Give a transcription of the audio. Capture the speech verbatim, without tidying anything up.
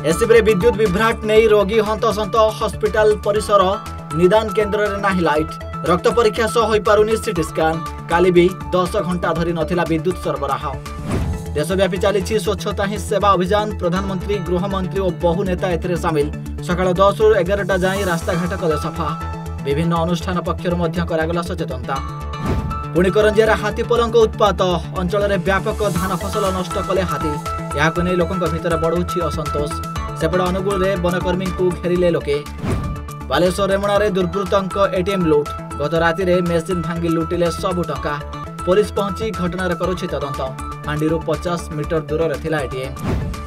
SCB रे विद्युत विभ्राट नहीं रोगी हंतसंत हॉस्पिटल परिसर निदान केन्द्र रे नाही लाइट रक्त परीक्षा सह होई पारुनी सीटी स्कैन काली भी दस घंटा धरी नथिला विद्युत सरबराह। देशव्यापी चली स्वच्छता ही सेवा अभियान प्रधानमंत्री गृहमंत्री और बहु नेता एथिरे सामिल सकाळ दस रु एगारटा जाई रास्ता घाट कले सफा विभिन्न अनुष्ठान पक्षर मध्य करागला सचेतनता। पुणी करंजियार हाथी पलंक उत्पात अंचल में व्यापक धान फसल नष्ट कले हाथी या नहीं लोकों भितर बढ़ुछि असंतोष सेपटे अनुगुल में वनकर्मी को घेरिले लोके। बालेश्वर रेमुणा रे दुर्बृत्तंक एटीएम लुट गत राति रे मेसिन भांगी लुटिले सबु टका पुलिस पहुंची घटनार करुछि तदंत हांडीरू पचास मीटर दूर रे थिला एटीएम।